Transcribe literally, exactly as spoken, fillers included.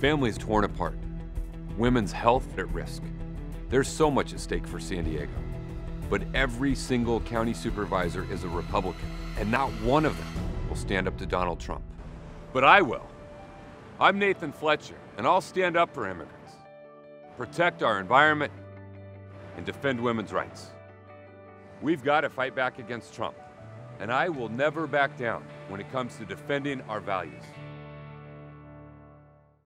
Families torn apart, women's health at risk. There's so much at stake for San Diego. But every single county supervisor is a Republican, and not one of them will stand up to Donald Trump. But I will. I'm Nathan Fletcher, and I'll stand up for immigrants, protect our environment, and defend women's rights. We've got to fight back against Trump, and I will never back down when it comes to defending our values.